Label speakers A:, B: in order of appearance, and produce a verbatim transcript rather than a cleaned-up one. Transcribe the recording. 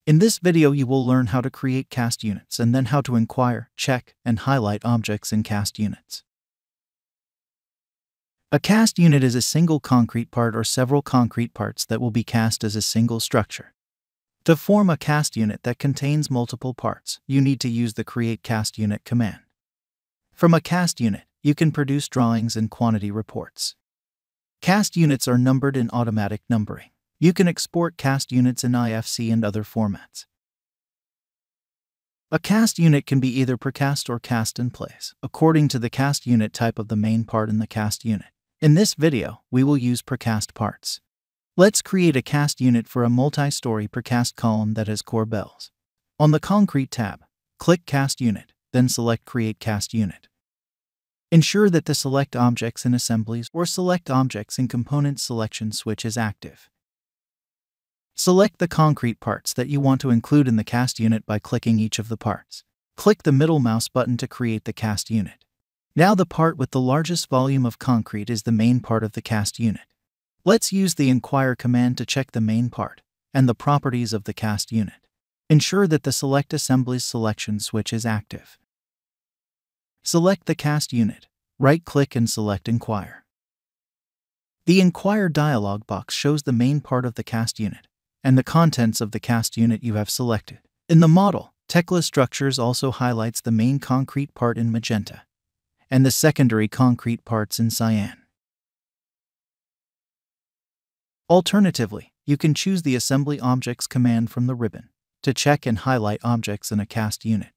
A: In this video you will learn how to create cast units and then how to inquire, check, and highlight objects in cast units. A cast unit is a single concrete part or several concrete parts that will be cast as a single structure. To form a cast unit that contains multiple parts, you need to use the Create Cast Unit command. From a cast unit, you can produce drawings and quantity reports. Cast units are numbered in automatic numbering. You can export cast units in I F C and other formats. A cast unit can be either precast or cast in place, according to the cast unit type of the main part in the cast unit. In this video, we will use precast parts. Let's create a cast unit for a multi-story precast column that has core bells. On the Concrete tab, click Cast Unit, then select Create Cast Unit. Ensure that the Select Objects in Assemblies or Select Objects in Components selection switch is active. Select the concrete parts that you want to include in the cast unit by clicking each of the parts. Click the middle mouse button to create the cast unit. Now the part with the largest volume of concrete is the main part of the cast unit. Let's use the Inquire command to check the main part and the properties of the cast unit. Ensure that the Select Assemblies selection switch is active. Select the cast unit, right-click and select Inquire. The Inquire dialog box shows the main part of the cast unit and the contents of the cast unit you have selected. In the model, Tekla Structures also highlights the main concrete part in magenta and the secondary concrete parts in cyan. Alternatively, you can choose the Assembly Objects command from the ribbon to check and highlight objects in a cast unit.